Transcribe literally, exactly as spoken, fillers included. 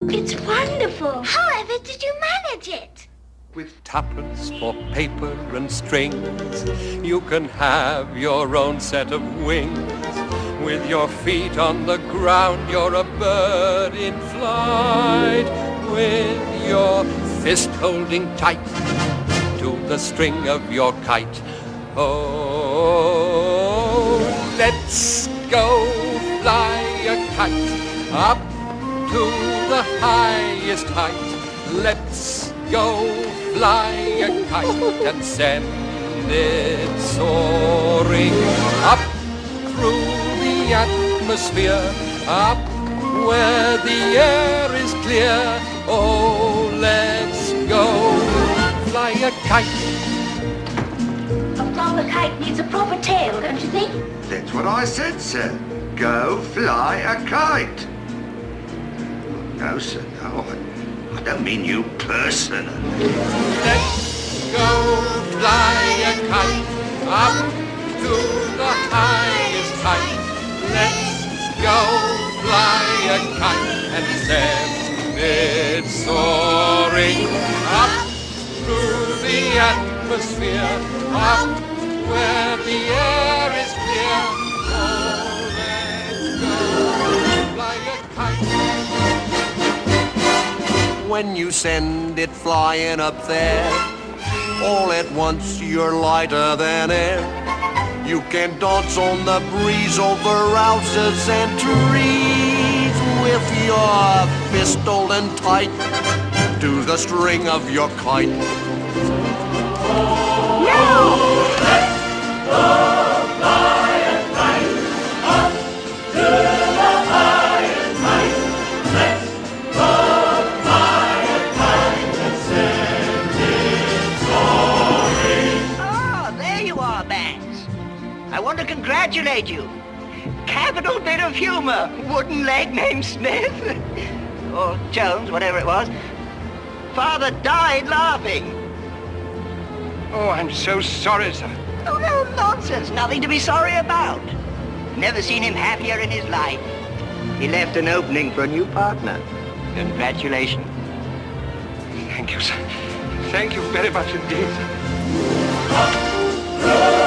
It's wonderful. However did you manage it? With tuppence for paper and strings, you can have your own set of wings. With your feet on the ground, you're a bird in flight. With your fist holding tight to the string of your kite. Oh, let's go fly a kite up to the highest height. Let's go fly a kite and send it soaring up through the atmosphere, up where the air is clear. Oh, let's go fly a kite. A proper kite needs a proper tail, don't you think? That's what I said, sir. Go fly a kite. No, sir, no. I, I don't mean you personally. Let's go fly a kite up to the highest height. Let's go fly a kite and send it soaring up through the atmosphere, up where the air is clear. Oh, let's go fly a kite. When you send it flying up there, all at once you're lighter than air. You can dance on the breeze over houses and trees with your fist holding tight to the string of your kite. I want to congratulate you. Capital bit of humor. Wooden leg named Smith. Or Jones, whatever it was. Father died laughing. Oh, I'm so sorry, sir. Oh, no, nonsense. Nothing to be sorry about. Never seen him happier in his life. He left an opening for a new partner. Congratulations. Thank you, sir. Thank you very much indeed.